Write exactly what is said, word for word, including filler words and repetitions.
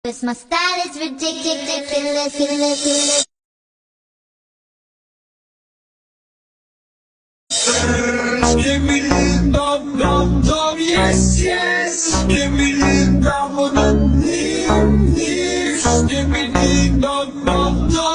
'Cause my style is ridiculous, ridiculous. Give me the dum dum dum, yes yes. Give me the dum dum dum, give me the dum dum dum.